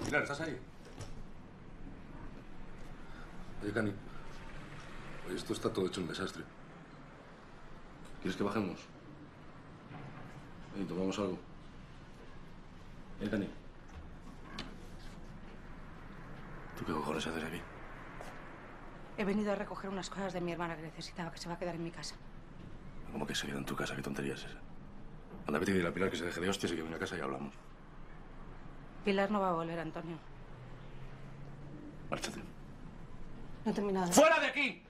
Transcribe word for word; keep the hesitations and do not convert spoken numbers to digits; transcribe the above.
Pilar, ¿estás ahí? Oye, Cani. Oye, esto está todo hecho un desastre. ¿Quieres que bajemos? Oye, tomamos algo. ¿Eh, Cani? ¿Tú qué cojones haces aquí? He venido a recoger unas cosas de mi hermana que necesitaba, que se va a quedar en mi casa. ¿Cómo que se queda en tu casa? ¿Qué tontería es esa? Anda, vete y dile a Pilar que se deje de hostias y que venga a casa y hablamos. Pilar no va a volver, Antonio. Márchate. No he terminado. ¡Fuera de aquí!